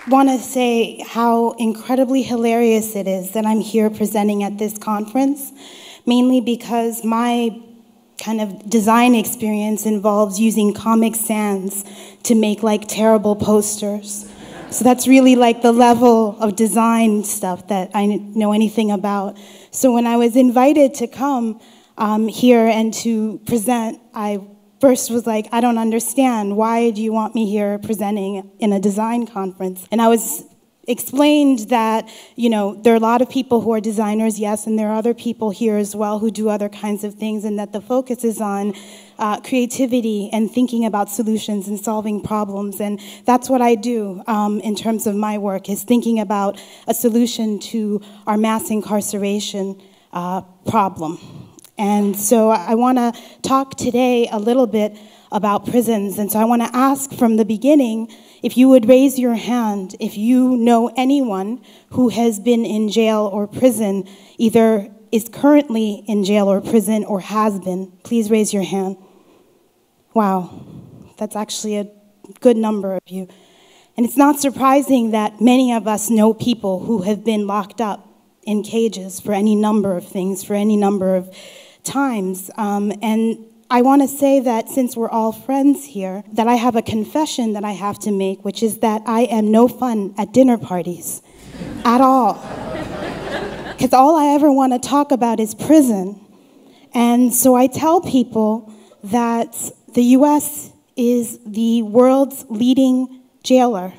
want to say how incredibly hilarious it is that I'm here presenting at this conference, mainly because my kind of design experience involves using Comic Sans to make like terrible posters. So that's really like the level of design stuff that I know anything about. So when I was invited to come here and to present, I first was like, I don't understand. Why do you want me here presenting in a design conference? And I was explained that, you know, there are a lot of people who are designers, yes, and there are other people here as well who do other kinds of things, and that the focus is on creativity and thinking about solutions and solving problems. And that's what I do in terms of my work, is thinking about a solution to our mass incarceration problem. And so I want to talk today a little bit about prisons. And so I want to ask from the beginning if you would raise your hand if you know anyone who has been in jail or prison, either is currently in jail or prison or has been. Please raise your hand. Wow, that's actually a good number of you. And it's not surprising that many of us know people who have been locked up in cages for any number of things, for any number of times. And I want to say that since we're all friends here, that I have a confession that I have to make, which is that I am no fun at dinner parties at all. Because all I ever want to talk about is prison. And so I tell people that the US is the world's leading jailer,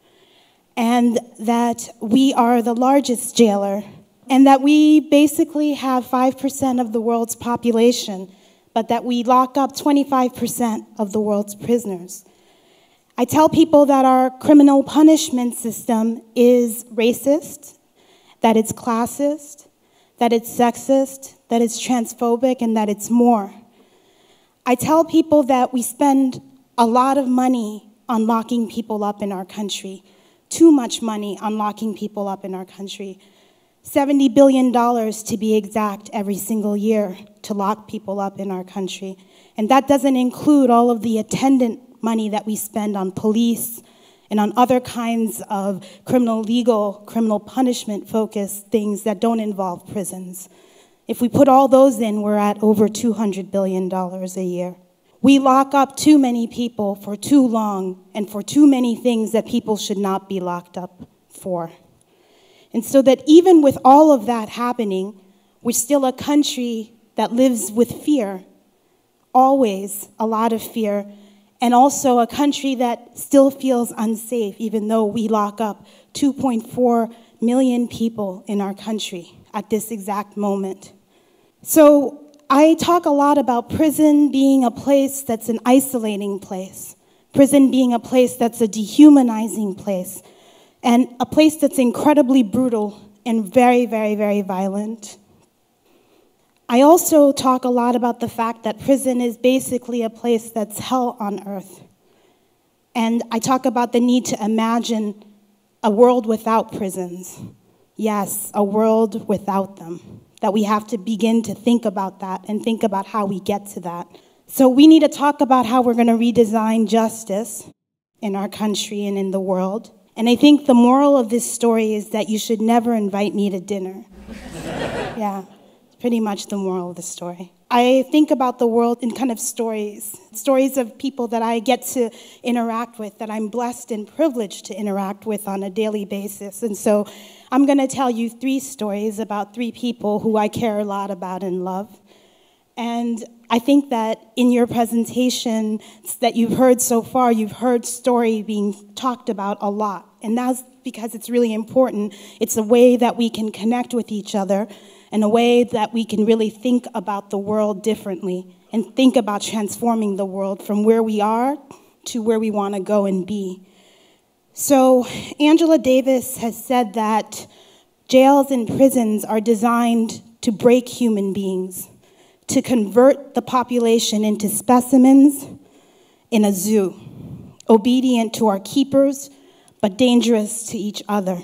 and that we are the largest jailer, and that we basically have 5% of the world's population, but that we lock up 25% of the world's prisoners. I tell people that our criminal punishment system is racist, that it's classist, that it's sexist, that it's transphobic, and that it's more. I tell people that we spend a lot of money on locking people up in our country, too much money on locking people up in our country. $70 billion to be exact every single year to lock people up in our country. And that doesn't include all of the attendant money that we spend on police and on other kinds of criminal punishment focused things that don't involve prisons. If we put all those in, we're at over $200 billion a year. We lock up too many people for too long and for too many things that people should not be locked up for. And so that even with all of that happening, we're still a country that lives with fear, always a lot of fear, and also a country that still feels unsafe, even though we lock up 2.4 million people in our country at this exact moment. So I talk a lot about prison being a place that's an isolating place, prison being a place that's a dehumanizing place, and a place that's incredibly brutal and very, very, very violent. I also talk a lot about the fact that prison is basically a place that's hell on earth. And I talk about the need to imagine a world without prisons. Yes, a world without them. That we have to begin to think about that and think about how we get to that. So we need to talk about how we're going to redesign justice in our country and in the world. And I think the moral of this story is that you should never invite me to dinner. Yeah, pretty much the moral of the story. I think about the world in kind of stories of people that I get to interact with, that I'm blessed and privileged to interact with on a daily basis. And so I'm going to tell you 3 stories about 3 people who I care a lot about and love. And I think that in your presentation that you've heard so far, you've heard story being talked about a lot. And that's because it's really important. It's a way that we can connect with each other, and a way that we can really think about the world differently and think about transforming the world from where we are to where we want to go and be. So Angela Davis has said that jails and prisons are designed to break human beings, to convert the population into specimens in a zoo, obedient to our keepers, but dangerous to each other.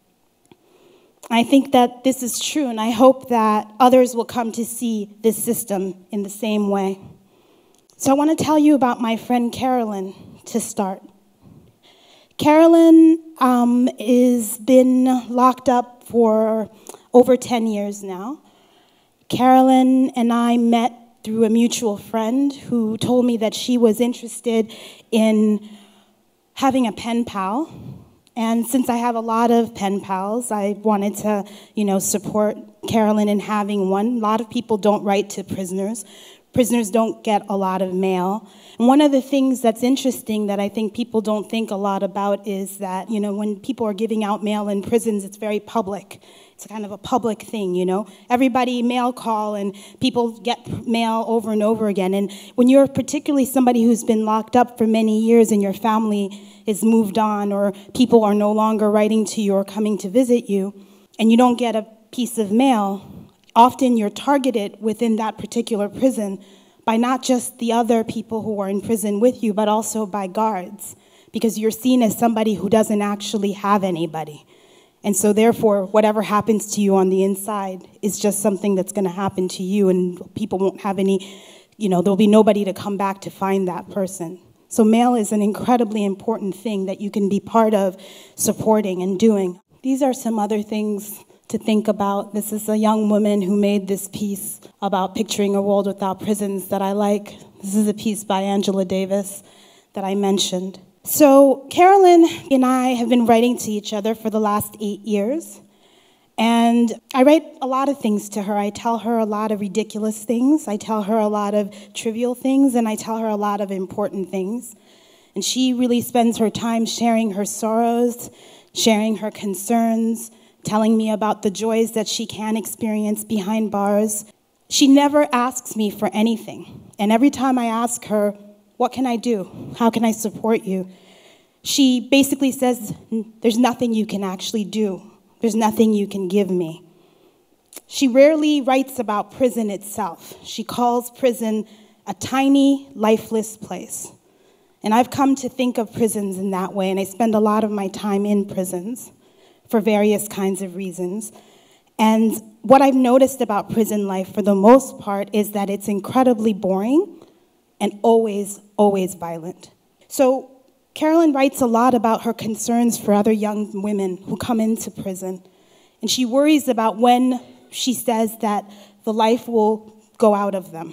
I think that this is true, and I hope that others will come to see this system in the same way. So I want to tell you about my friend Carolyn to start. Carolyn has been locked up for over 10 years now. Carolyn and I met through a mutual friend who told me that she was interested in having a pen pal. And since I have a lot of pen pals, I wanted to, support Carolyn in having one. A lot of people don't write to prisoners. Prisoners don't get a lot of mail. And one of the things that's interesting that I think people don't think a lot about is that, when people are giving out mail in prisons, it's very public. It's kind of a public thing, Everybody mail call and people get mail over and over again. And when you're particularly somebody who's been locked up for many years and your family is moved on or people are no longer writing to you or coming to visit you, and you don't get a piece of mail, often you're targeted within that particular prison by not just the other people who are in prison with you, but also by guards, because you're seen as somebody who doesn't actually have anybody. And so therefore, whatever happens to you on the inside is just something that's going to happen to you, and people won't have any, there'll be nobody to come back to find that person. So mail is an incredibly important thing that you can be part of supporting and doing. These are some other things to think about. This is a young woman who made this piece about picturing a world without prisons that I like. This is a piece by Angela Davis that I mentioned. So Carolyn and I have been writing to each other for the last 8 years. And I write a lot of things to her. I tell her a lot of ridiculous things. I tell her a lot of trivial things. And I tell her a lot of important things. And she really spends her time sharing her sorrows, sharing her concerns, telling me about the joys that she can experience behind bars. She never asks me for anything. And every time I ask her, what can I do? How can I support you? She basically says, there's nothing you can actually do. There's nothing you can give me. She rarely writes about prison itself. She calls prison a tiny, lifeless place. And I've come to think of prisons in that way, and I spend a lot of my time in prisons for various kinds of reasons. And what I've noticed about prison life, for the most part, is that it's incredibly boring and always, always violent. So Carolyn writes a lot about her concerns for other young women who come into prison. And she worries about when she says that the life will go out of them.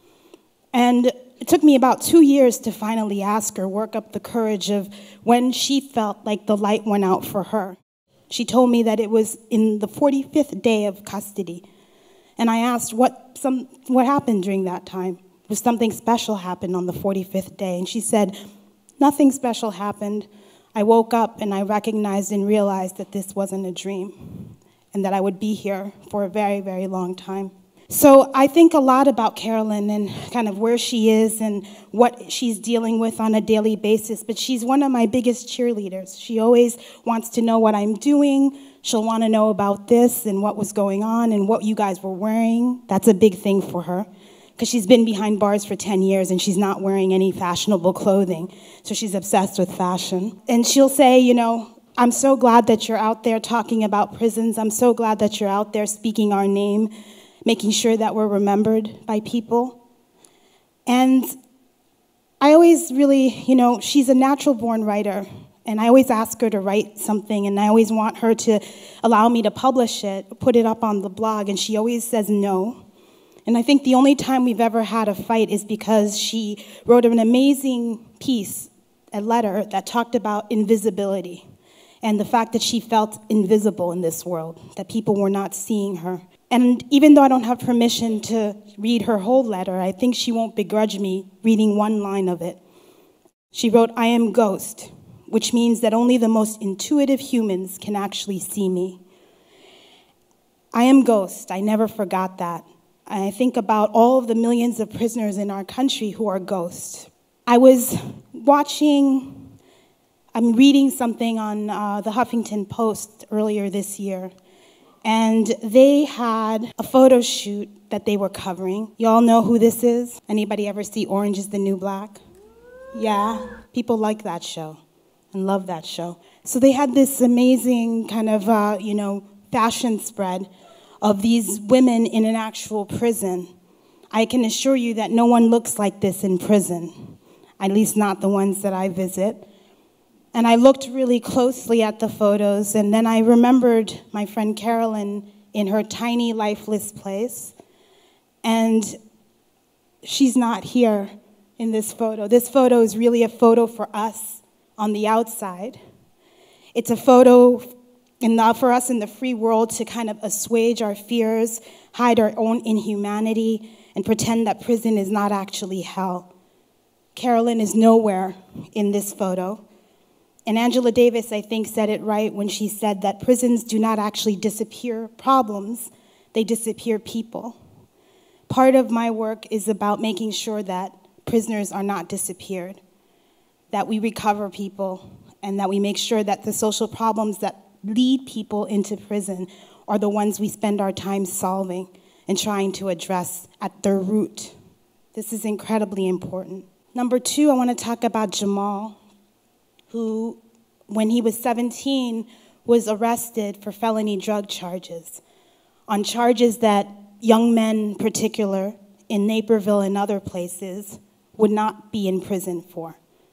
And it took me about 2 years to finally ask her, work up the courage of when she felt like the light went out for her. She told me that it was in the 45th day of custody. And I asked what happened during that time. Was something special happened on the 45th day? And she said, nothing special happened. I woke up and I recognized and realized that this wasn't a dream and that I would be here for a very, very long time. So I think a lot about Carolyn and kind of where she is and what she's dealing with on a daily basis, but she's one of my biggest cheerleaders. She always wants to know what I'm doing. She'll want to know about this and what was going on and what you guys were wearing. That's a big thing for her, because she's been behind bars for 10 years and she's not wearing any fashionable clothing. So she's obsessed with fashion. And she'll say, I'm so glad that you're out there talking about prisons. I'm so glad that you're out there speaking our name, making sure that we're remembered by people. And I always really, she's a natural-born writer. And I always ask her to write something, and I always want her to allow me to publish it, put it up on the blog, and she always says no. And I think the only time we've ever had a fight is because she wrote an amazing piece, a letter, that talked about invisibility and the fact that she felt invisible in this world, that people were not seeing her. And even though I don't have permission to read her whole letter, I think she won't begrudge me reading one line of it. She wrote, I am ghost, which means that only the most intuitive humans can actually see me. I am ghost. I never forgot that. I think about all of the millions of prisoners in our country who are ghosts. I was reading something on the Huffington Post earlier this year, and they had a photo shoot that they were covering. Y'all know who this is? Anybody ever see Orange is the New Black? Yeah, people like that show and love that show. So they had this amazing kind of, fashion spread of these women in an actual prison. I can assure you that no one looks like this in prison, at least not the ones that I visit. And I looked really closely at the photos, and then I remembered my friend Carolyn in her tiny, lifeless place. And she's not here in this photo. This photo is really a photo for us on the outside. It's a photo for us in the free world to kind of assuage our fears, hide our own inhumanity, and pretend that prison is not actually hell. Carolyn is nowhere in this photo. And Angela Davis, I think, said it right when she said that prisons do not actually disappear problems, they disappear people. Part of my work is about making sure that prisoners are not disappeared, that we recover people, and that we make sure that the social problems that lead people into prison are the ones we spend our time solving and trying to address at their root. This is incredibly important. Number two, I want to talk about Jamal, who, when he was 17, was arrested for felony drug charges, on charges that young men in particular in Naperville and other places would not be in prison for.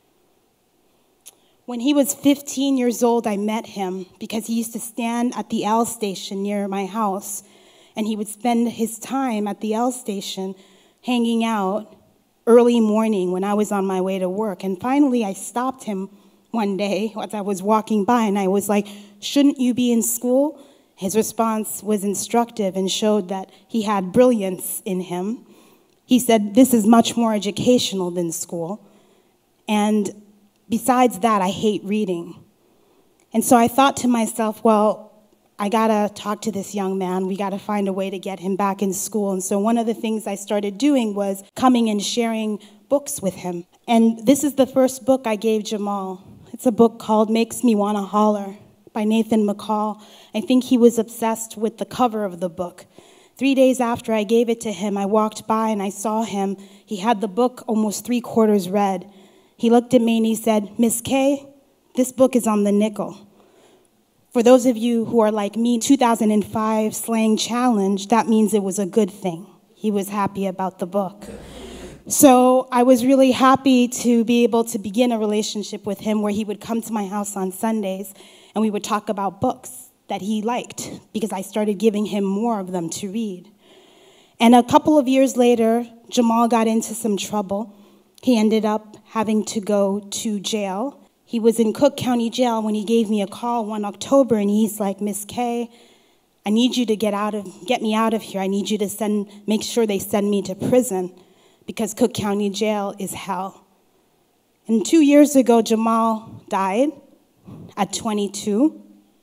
When he was 15 years old, I met him because he used to stand at the L station near my house, and he would spend his time at the L station hanging out early morning when I was on my way to work. And finally, I stopped him one day as I was walking by, and I was like, "Shouldn't you be in school?" His response was instructive and showed that he had brilliance in him. He said, "This is much more educational than school. And besides that, I hate reading." And so I thought to myself, well, I gotta talk to this young man. We gotta find a way to get him back in school. And so one of the things I started doing was coming and sharing books with him. And this is the first book I gave Jamal. It's a book called Makes Me Wanna Holler by Nathan McCall. I think he was obsessed with the cover of the book. 3 days after I gave it to him, I walked by and I saw him. He had the book almost 3/4 read. He looked at me and he said, "Miss K, this book is on the nickel." For those of you who are like me, 2005 slang challenge, that means it was a good thing. He was happy about the book. So I was really happy to be able to begin a relationship with him where he would come to my house on Sundays and we would talk about books that he liked because I started giving him more of them to read. And a couple of years later, Jamal got into some trouble. He ended up having to go to jail. He was in Cook County Jail when he gave me a call one October, and he's like, "Miss K, I need you to get me out of here. I need you to make sure they send me to prison because Cook County Jail is hell." And 2 years ago, Jamal died at 22.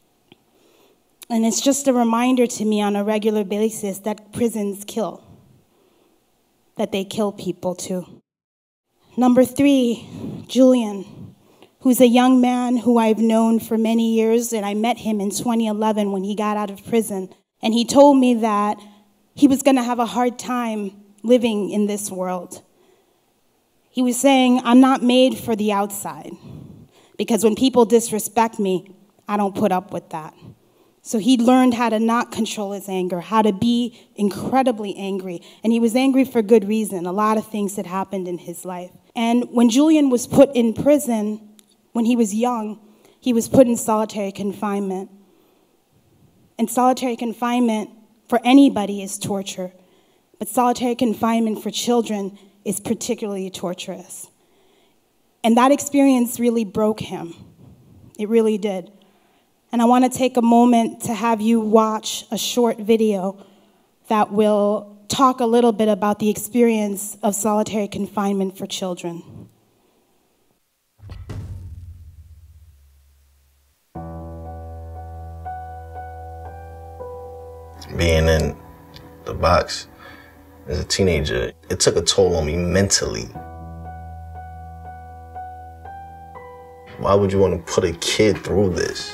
And it's just a reminder to me on a regular basis that prisons kill, that they kill people too. Number three, Julian, who's a young man who I've known for many years, and I met him in 2011 when he got out of prison. And he told me that he was gonna have a hard time living in this world. He was saying, "I'm not made for the outside, because when people disrespect me, I don't put up with that." So he learned how to not control his anger, how to be incredibly angry. And he was angry for good reason. A lot of things had happened in his life. And when Julian was put in prison, when he was young, he was put in solitary confinement. And solitary confinement for anybody is torture. But solitary confinement for children is particularly torturous. And that experience really broke him. It really did. And I want to take a moment to have you watch a short video that will talk a little bit about the experience of solitary confinement for children. Being in the box as a teenager, it took a toll on me mentally. Why would you want to put a kid through this?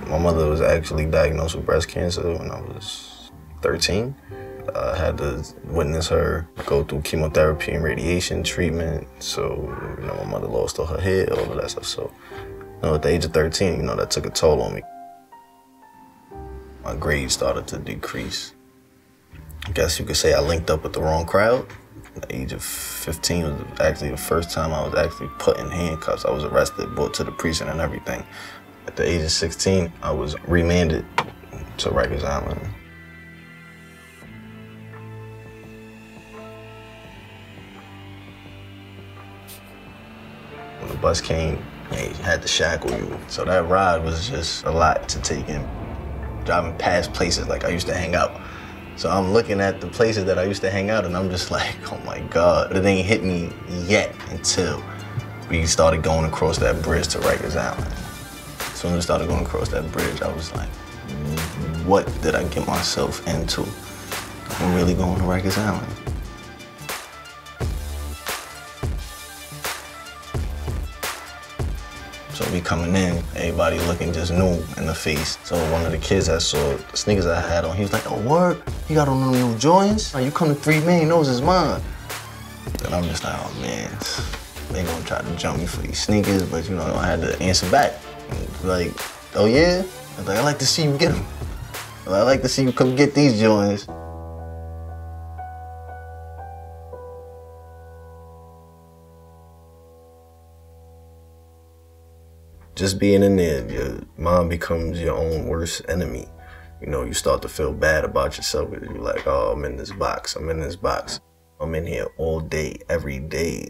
My mother was actually diagnosed with breast cancer when I was 13. I had to witness her go through chemotherapy and radiation treatment. So, my mother lost all her hair, all of that stuff. So, at the age of 13, that took a toll on me. My grades started to decrease. I guess you could say I linked up with the wrong crowd. At the age of 15 was actually the first time I was actually put in handcuffs. I was arrested, brought to the precinct and everything. At the age of 16, I was remanded to Rikers Island. When the bus came, you had to shackle you. So that ride was just a lot to take in. Driving past places like I used to hang out. So I'm looking at the places that I used to hang out and I'm just like, oh my God. It ain't hit me yet until we started going across that bridge to Rikers Island. As soon as we started going across that bridge, I was like, what did I get myself into? I'm really going to Rikers Island. So we coming in, everybody looking just new in the face. So one of the kids that saw the sneakers I had on, he was like, oh, word? You got on them new joints? You come to 3 man, those is mine. And I'm just like, oh man, they gonna try to jump me for these sneakers, but I had to answer back. Like, oh yeah? I was like, I like to see you get them. I like to see you come get these joints. Just being in there, your mom becomes your own worst enemy. You start to feel bad about yourself. You're like, oh, I'm in this box. I'm in this box. I'm in here all day, every day.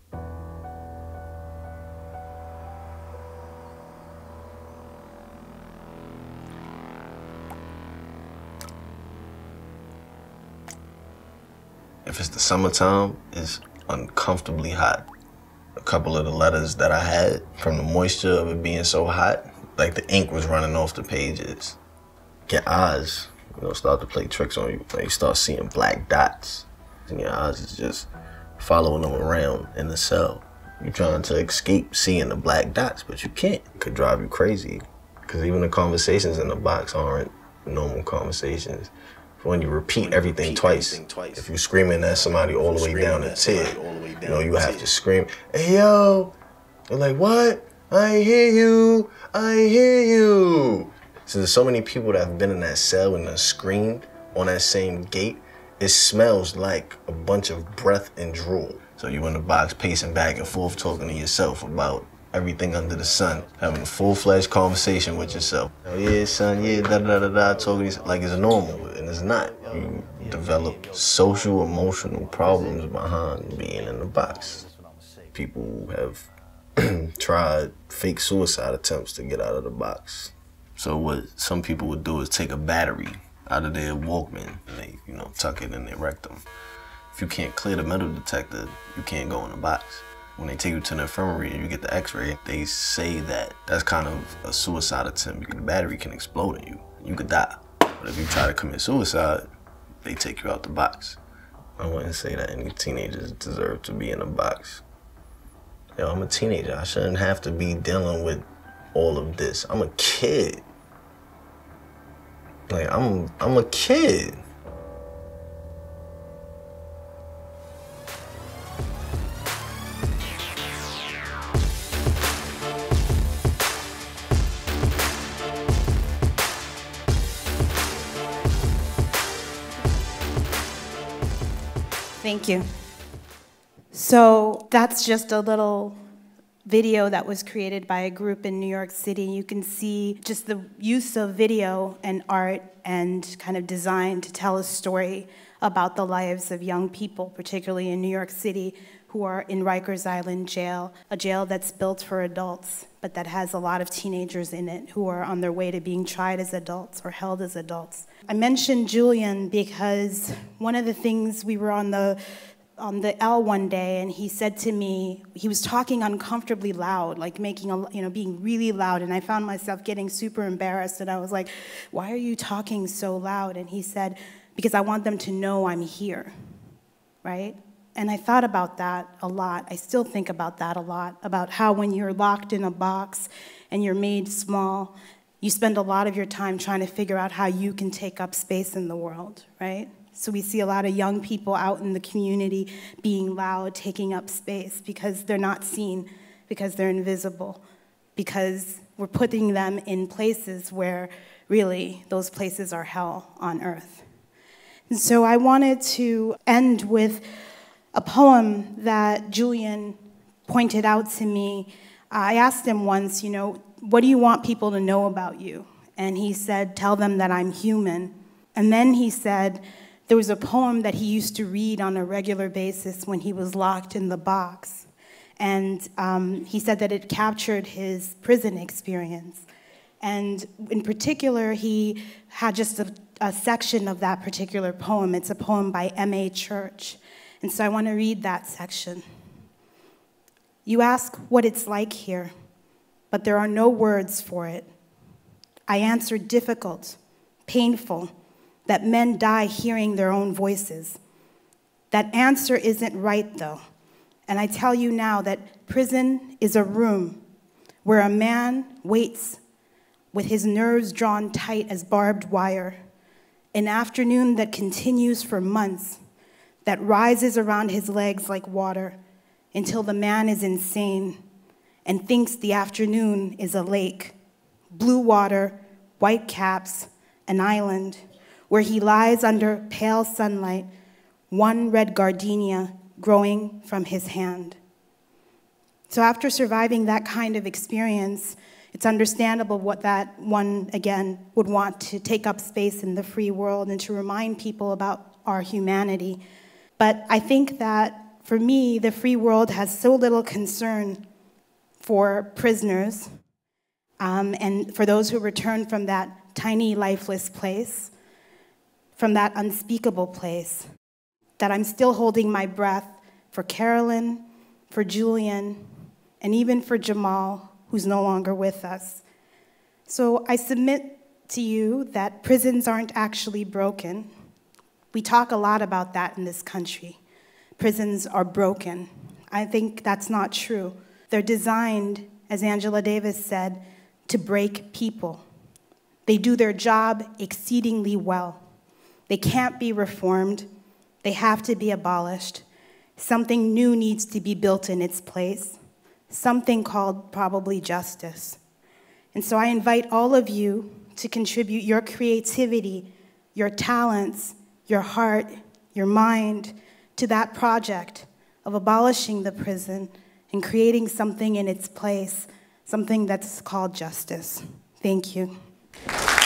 If it's the summertime, it's uncomfortably hot. A couple of the letters that I had, from the moisture of it being so hot, like the ink was running off the pages. Your eyes, start to play tricks on you. Like you start seeing black dots, and your eyes is just following them around in the cell. You're trying to escape seeing the black dots, but you can't. It could drive you crazy, because even the conversations in the box aren't normal conversations. When you repeat everything twice, if you're screaming at somebody all the way down the tier, you have to scream, hey yo, they're like, what? I ain't hear you, I ain't hear you. So there's so many people that have been in that cell and screamed on that same gate, it smells like a bunch of breath and drool. So you in the box pacing back and forth talking to yourself about everything under the sun, having a full-fledged conversation with yourself. Oh yeah, son, yeah, da-da-da-da, talking like it's normal, and it's not. You develop social, emotional problems behind being in the box. People have tried fake suicide attempts to get out of the box. So what some people would do is take a battery out of their Walkman, and they, tuck it in their rectum. If you can't clear the metal detector, you can't go in the box. When they take you to the infirmary and you get the x-ray, they say that that's kind of a suicide attempt. The battery can explode in you. You could die. But if you try to commit suicide, they take you out the box. I wouldn't say that any teenagers deserve to be in a box. I'm a teenager. I shouldn't have to be dealing with all of this. I'm a kid. Like, I'm a kid. Thank you. So that's just a little video that was created by a group in New York City. You can see just the use of video and art and kind of design to tell a story about the lives of young people, particularly in New York City, who are in Rikers Island jail, a jail that's built for adults, but that has a lot of teenagers in it who are on their way to being tried as adults or held as adults. I mentioned Julian because one of the things, we were on the L one day, and he said to me, he was talking uncomfortably loud, like being really loud, and I found myself getting super embarrassed, and I was like, why are you talking so loud? And he said, because I want them to know I'm here, right? And I thought about that a lot. I still think about that a lot, about how when you're locked in a box and you're made small, you spend a lot of your time trying to figure out how you can take up space in the world, right? So we see a lot of young people out in the community being loud, taking up space because they're not seen, because they're invisible, because we're putting them in places where really those places are hell on earth. And so I wanted to end with a poem that Julian pointed out to me. I asked him once, what do you want people to know about you? And he said, tell them that I'm human. And then he said, there was a poem that he used to read on a regular basis when he was locked in the box. And he said that it captured his prison experience. And in particular, he had just a section of that particular poem. It's a poem by M.A. Church. And so I want to read that section. You ask what it's like here, but there are no words for it. I answer difficult, painful, that men die hearing their own voices. That answer isn't right, though. And I tell you now that prison is a room where a man waits with his nerves drawn tight as barbed wire, an afternoon that continues for months, that rises around his legs like water until the man is insane and thinks the afternoon is a lake, blue water, white caps, an island, where he lies under pale sunlight, one red gardenia growing from his hand. So after surviving that kind of experience, it's understandable what that one, again, would want to take up space in the free world and to remind people about our humanity. But I think that, for me, the free world has so little concern for prisoners and for those who return from that tiny, lifeless place, from that unspeakable place, that I'm still holding my breath for Carolyn, for Julian, and even for Jamal, who's no longer with us. So I submit to you that prisons aren't actually broken. We talk a lot about that in this country. Prisons are broken. I think that's not true. They're designed, as Angela Davis said, to break people. They do their job exceedingly well. They can't be reformed. They have to be abolished. Something new needs to be built in its place, something called probably justice. And so I invite all of you to contribute your creativity, your talents, your heart, your mind, to that project of abolishing the prison and creating something in its place, something that's called justice. Thank you.